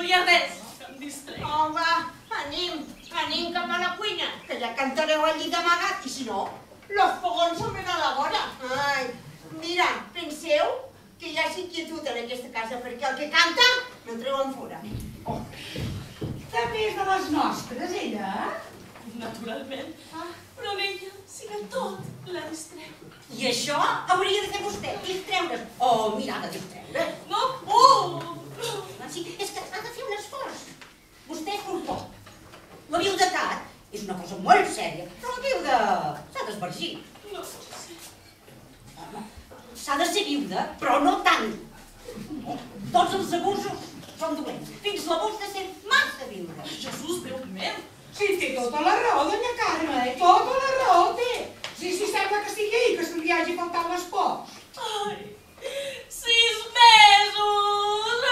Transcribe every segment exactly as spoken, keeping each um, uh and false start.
hi ha res que em distrec. Home, anem, anem cap a la cuina, que ja cantareu al llit amagat, i si no, los fogons se'n ven a la vora. Ai, mira, penseu que hi ha inquietud en aquesta casa, perquè el que canta me'l treuen fora. També és de les nostres, ella? Naturalment, però ella sí que tot la distreu. I això hauria de fer vostè, distreure's, o mirar de distreure's. No puc! Sí, és que ha de fer un esforç. Vostè és un pot. La viudetat és una cosa molt sèria, però la viuda s'ha d'esbargir. No pot ser. S'ha de ser viuda, però no tant. Tots els abusos són dolents, fins l'abús de ser massa viuda. Jesús, Déu meu! Sí, té tota la raó, doña Carme, tota la raó té. Sí, sí, sembla que sigui ell que se li hagi faltat l'espòs. Ai, sis mesos!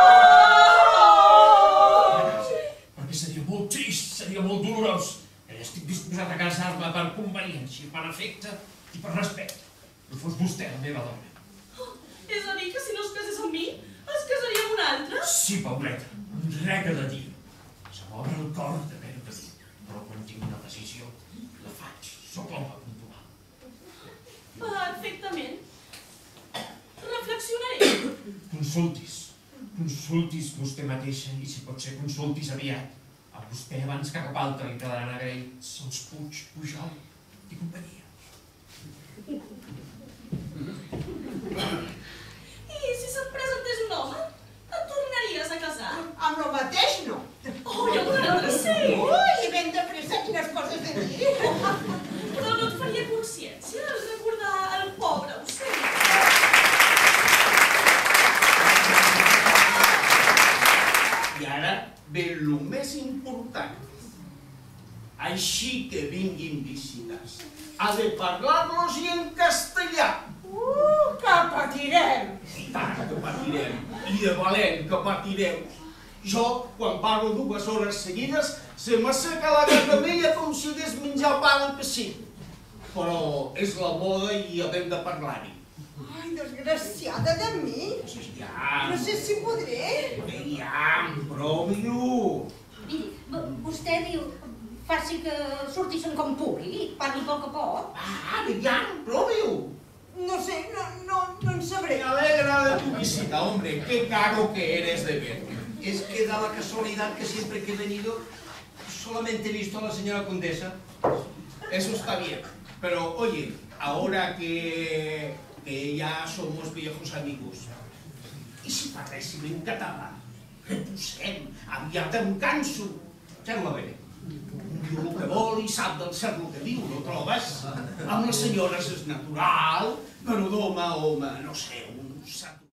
Perquè seria molt trist, seria molt dolorós. Estic disposat a casar-me per conveniència, per afecte i per respecte. No fos vostè la meva dona. Oh, és a dir que si no es casés amb mi, es casaria amb un altre? Sí, Pauleta, res que de dir. Se m'obre el cor d'haver-ho de dir, però quan tinc una decisió, la faig. Sóc l'home puntual. Perfectament. Reflexionaré. Consultis. Consultis vostè mateixa i, si pot ser, consultis aviat. A vostè abans que cap altre li quedaran agraïts els Puig, Pujol i companyia. I si se't presentés un home, et tornaries a casar? Amb el mateix no. Oh, ja un altre sí! Ui, ben de pressa, quines coses de dir. Però no et faria consciència recordar el pobre ocell. I ara ve el més important. Així que vinguin visites, ha de parlar-los i en castellà. Uh, que patirem. I tant que patirem, i de valent que patireu. Jo, quan parlo dues hores seguides, se m'asseca la garganta com si hagués menjar pa al pessic. Però és la moda i havem de parlar-hi. Ai, desgraciada de mi. Ja, No sé si podré. ja, provi-ho. Miri, vostè diu, faci que sortissin com pugui, parli poc a poc. Ah, ja, provi-ho. No sé, no, no, no en sabré. Me alegra de tu visita, hombre, qué caro que eres de ver. Es que da la casualidad que siempre que he venido solamente he visto a la señora condesa. Eso está bien, pero oye, ahora que, que ya somos viejos amigos, ¿y si parléssim en català? Reposem, aviat em canso. Sembla bé. Diu el que vol i sap del cert el que diu, no trobes? Amb les senyores és natural, però d'home a home, no sé, un sap...